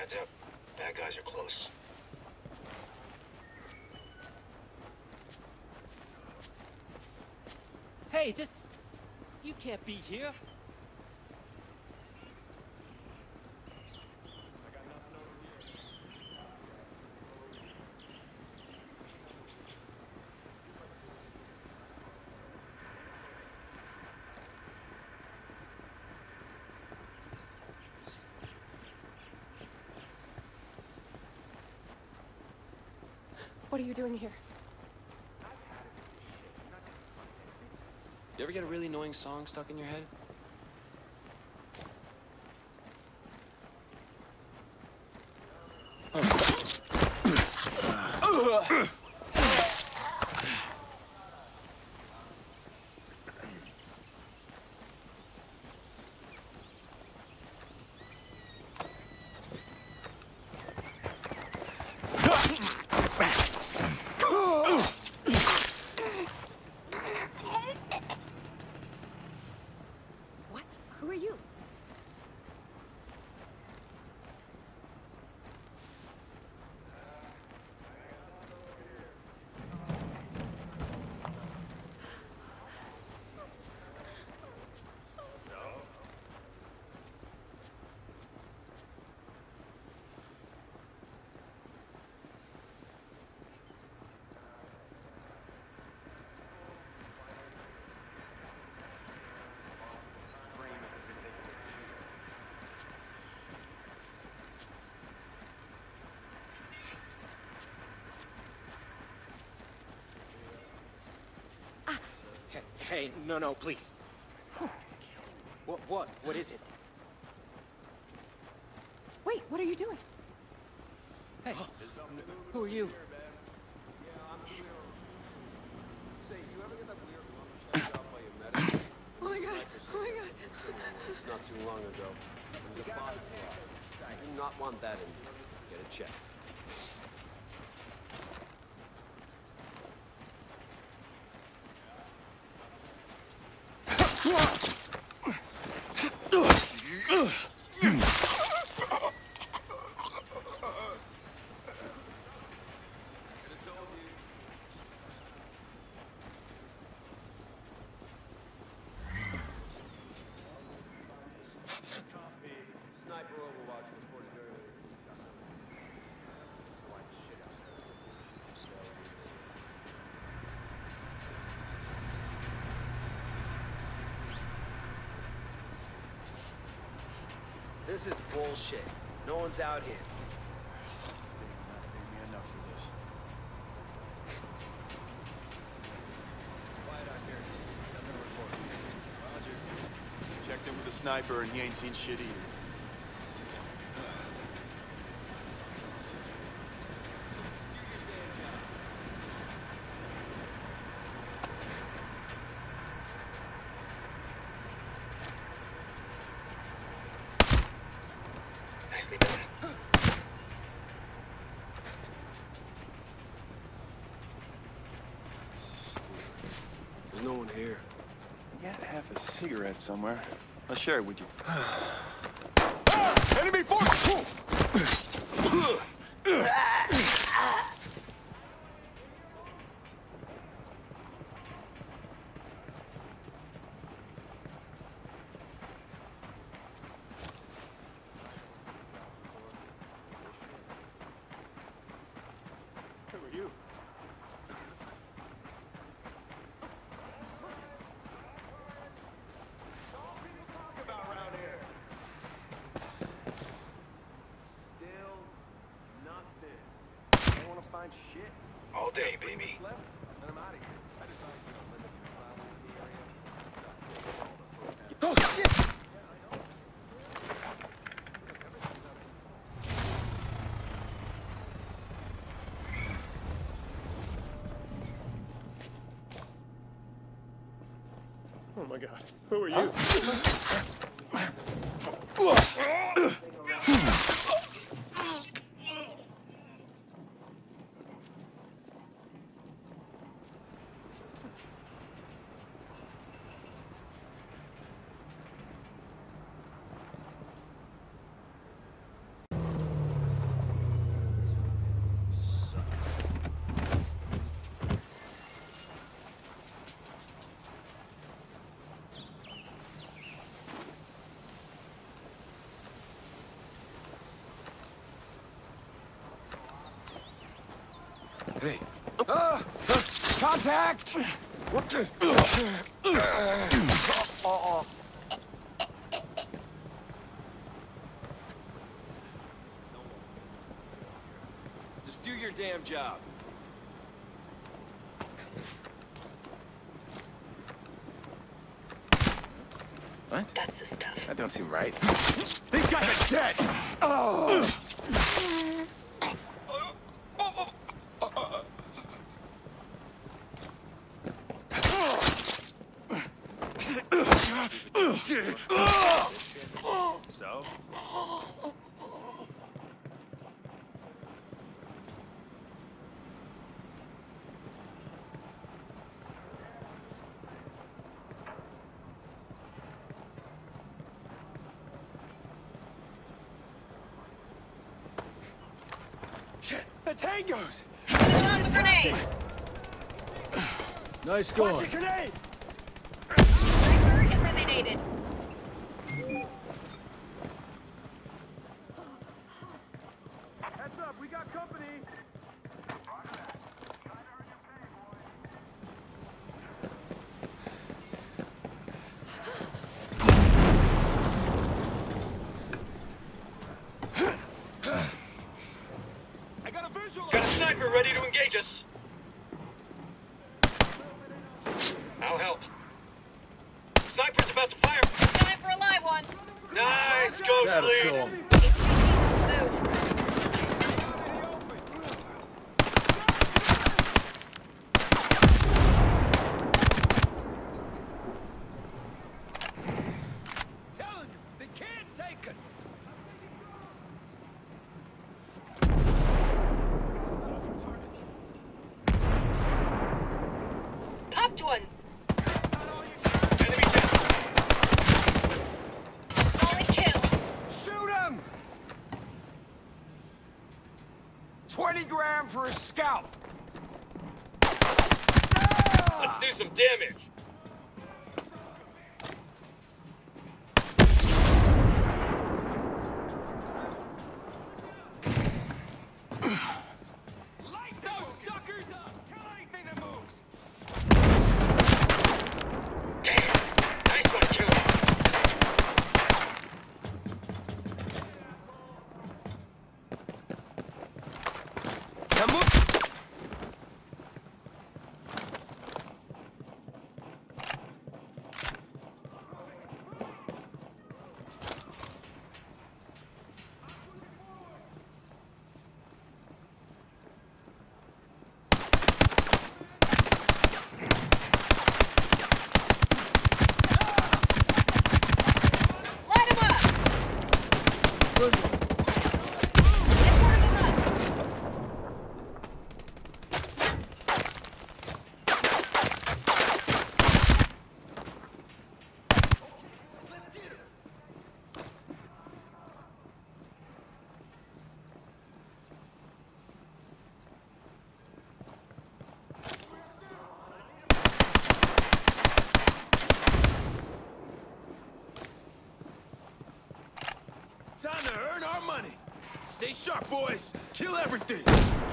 Heads up. Bad guys are close. Hey, this... You can't be here. What are you doing here? You ever get a really annoying song stuck in your head? What? Who are you? Hey, no, please. What is it? Wait, what are you doing? Hey, who are you? Oh my god, oh my god. It's not too long ago. It was a body plot. I do not want that in here. Get it checked. Sniper Overwatch reported earlier. This is bullshit. No one's out here. Enough for this. Quiet out here. Nothing to report. Roger. Checked in with the sniper and he ain't seen shit either. Nicely done. There's no one here. You got half a cigarette somewhere. I'll share it with you. Enemy force! Who are you? Still nothing. I don't want to find shit. All day, baby. Left, and I'm out of here. I decided to limit the travel in the area. Oh, shit! Oh my god. Who are you? Hey. Contact! Just do your damn job. What? That's the stuff. That don't seem right. These guys are dead! Oh! So? Shit! The tangos! Found a grenade! Nice Watch going. a grenade! Sniper eliminated. Heads up, we got company. I got a visual. Got a sniper ready to engage us! I'll help. Sniper's about to fire! Time for a live one. Nice, Ghost That'll Lead! show 'em. Move. Telling you, they can't take us! Popped one. Enemy down! Solid kill. Shoot him! 20 grand for a scalp! Let's do some damage! Light those suckers up! Kill anything that moves! Damn! Nice one, Q! Now move! Light him up. Good one. Get one of them up. Time to earn our money! Stay sharp, boys! Kill everything!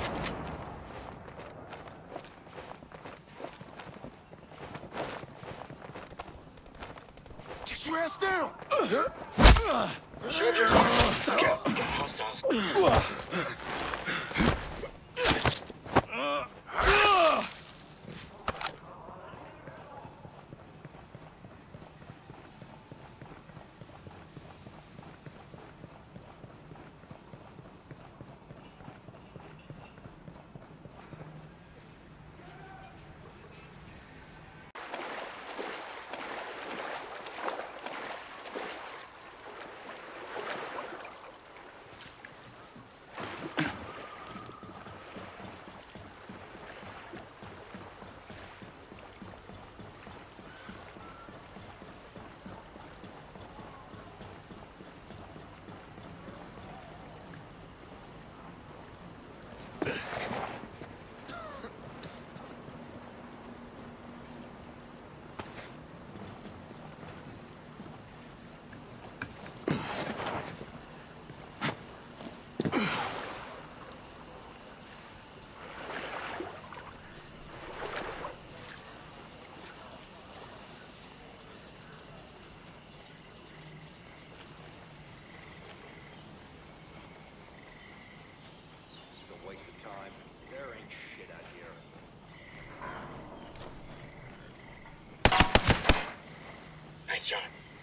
Get your ass down! Show your got hostiles. waste of time. There ain't shit out here. Nice shot.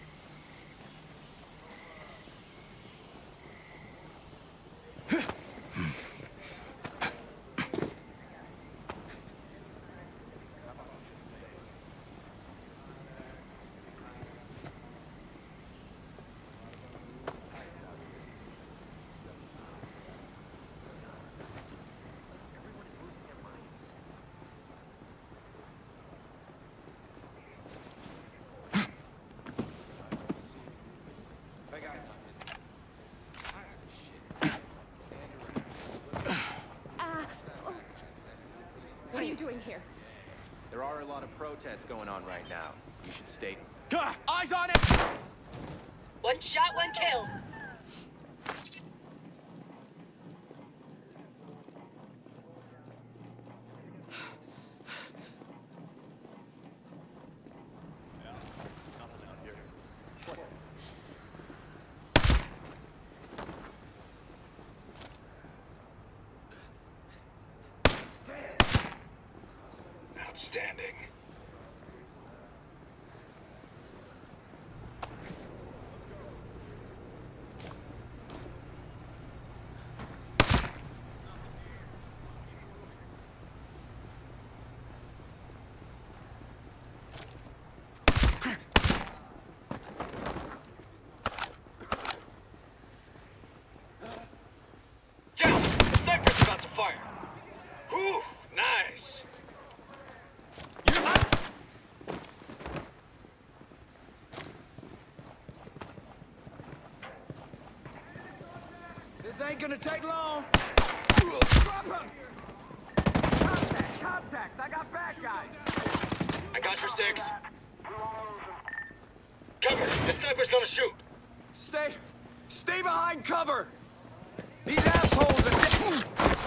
What are you doing here? There are a lot of protests going on right now. You should stay... Eyes on it! One shot, one kill. Outstanding. Down! The sniper's about to fire! Whew! Nice! This ain't gonna take long. Drop him! Contact! I got bad guys! I got your 6. Cover! The sniper's gonna shoot! Stay behind cover! These assholes are...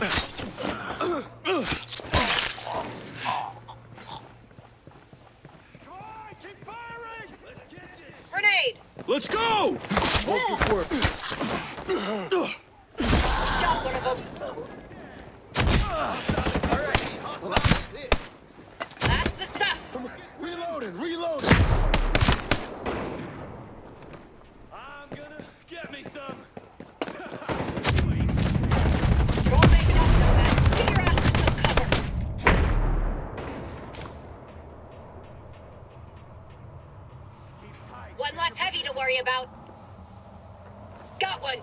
Come on, keep firing! Let's get this... Grenade! Let's go! Shot one of them. That's the stuff. Reloading! I'm gonna get me some. You're all making up so bad. Get your ass to some cover. One less heavy to worry about. Got one.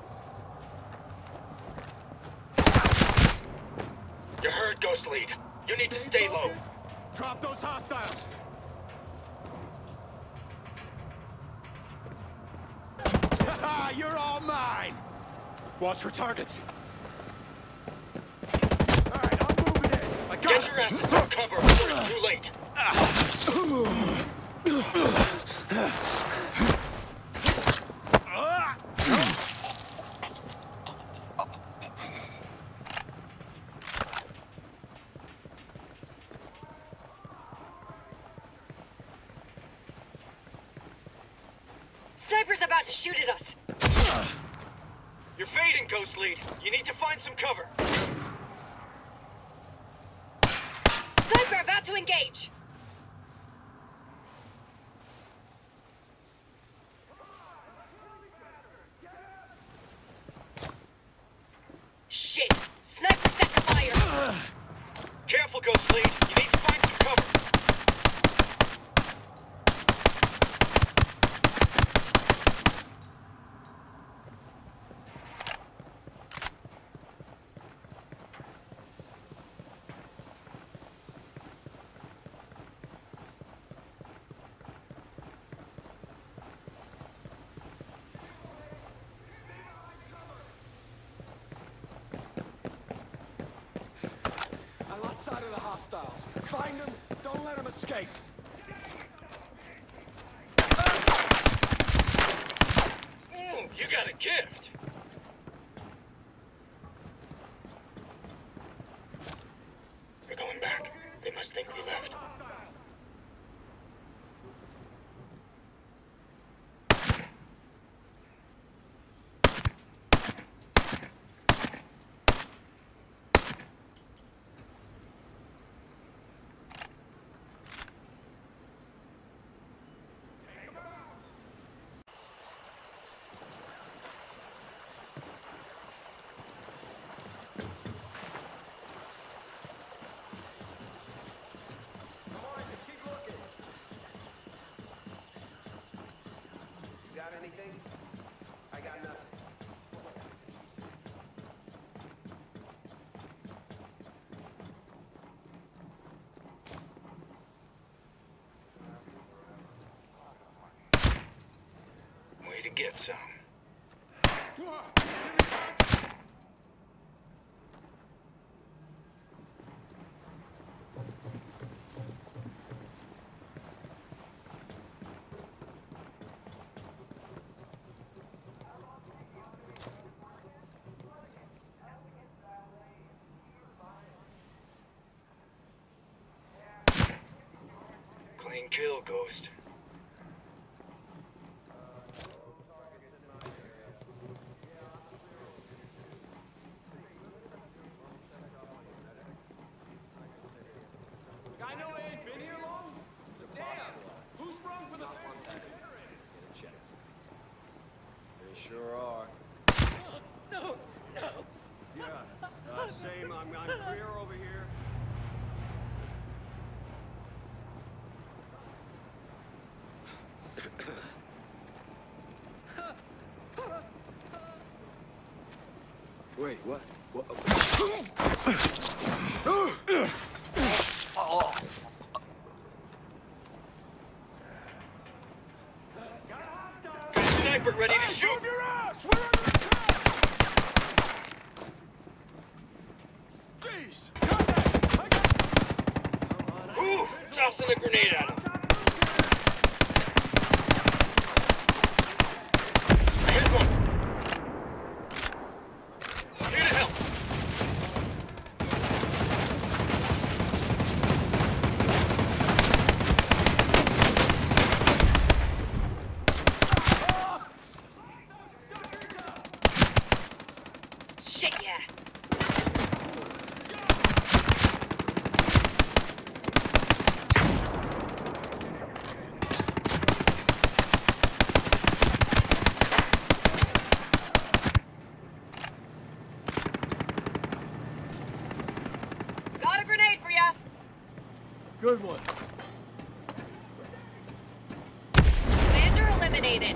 You heard, Ghost Lead. You need to stay low. Drop those hostiles. You're all mine. Watch for targets. All right, I'm moving in. I got Get your asses some cover before it's too late. Sniper's about to shoot at us. You're fading, Ghost Lead. You need to find some cover. Sniper about to engage. Shit! Sniper set to fire! Careful, Ghost Lead. You need to find some cover. I lost sight of the hostiles. Find them. Don't let them escape. Ooh, you got a gift. We're going back. They must think we left. get some. Clean kill, Ghost. I know they ain't been here long. Damn! Who's sprung for the They sure are. No, no. Yeah, same. I'm clear over here. Wait, what? Got a sniper ready to shoot. Move your ass! We're under attack! Jeez! Ooh, tossing a grenade at him. I hit one. Here to help. Shit, yeah. Got a grenade for ya. Good one. Commander eliminated.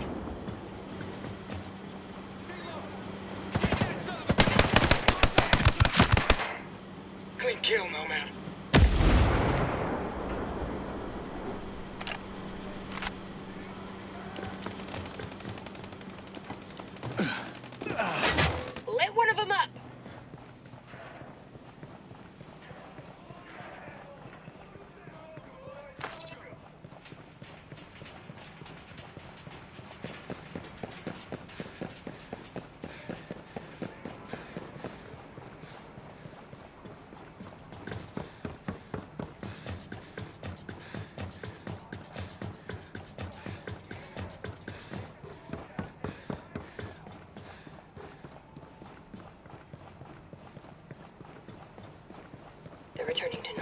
Clean kill, Nomad. Lit one of them up. They're returning to